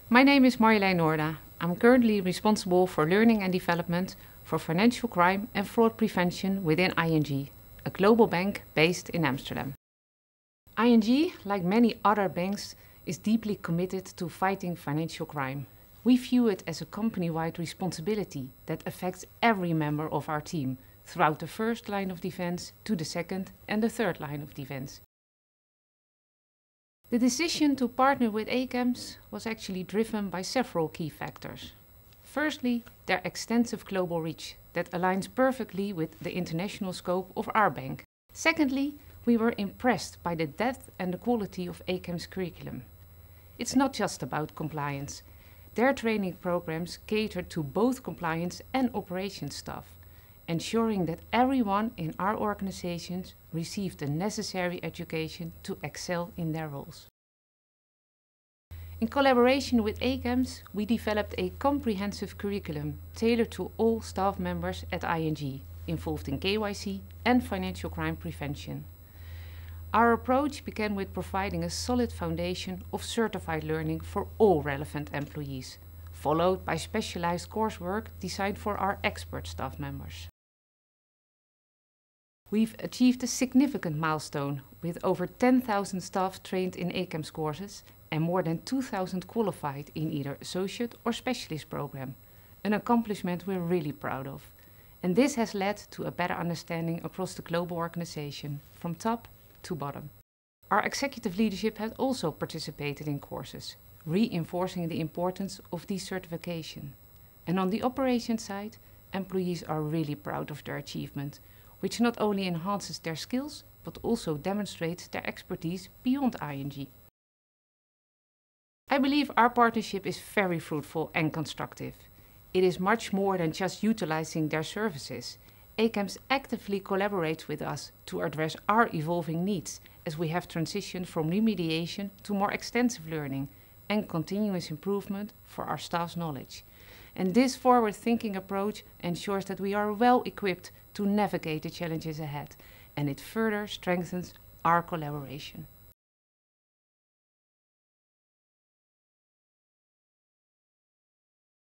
My name is Marjolein Noorda. I'm currently responsible for learning and development for financial crime and fraud prevention within ING, a global bank based in Amsterdam. ING, like many other banks, is deeply committed to fighting financial crime. We view it as a company-wide responsibility that affects every member of our team, throughout the first line of defense to the second and the third line of defense. The decision to partner with ACAMS was actually driven by several key factors. Firstly, their extensive global reach that aligns perfectly with the international scope of our bank. Secondly, we were impressed by the depth and the quality of ACAMS' curriculum. It's not just about compliance. Their training programs cater to both compliance and operations staff, ensuring that everyone in our organizations received the necessary education to excel in their roles. In collaboration with ACAMS, we developed a comprehensive curriculum tailored to all staff members at ING, involved in KYC and financial crime prevention. Our approach began with providing a solid foundation of certified learning for all relevant employees, followed by specialized coursework designed for our expert staff members. We've achieved a significant milestone with over 10,000 staff trained in ACAMS courses and more than 2,000 qualified in either associate or specialist program, an accomplishment we're really proud of. And this has led to a better understanding across the global organization, from top to bottom. Our executive leadership has also participated in courses, reinforcing the importance of decertification. And on the operations side, employees are really proud of their achievement, which not only enhances their skills, but also demonstrates their expertise beyond ING. I believe our partnership is very fruitful and constructive. It is much more than just utilizing their services. ACAMS actively collaborates with us to address our evolving needs as we have transitioned from remediation to more extensive learning and continuous improvement for our staff's knowledge. And this forward-thinking approach ensures that we are well equipped to navigate the challenges ahead, and it further strengthens our collaboration.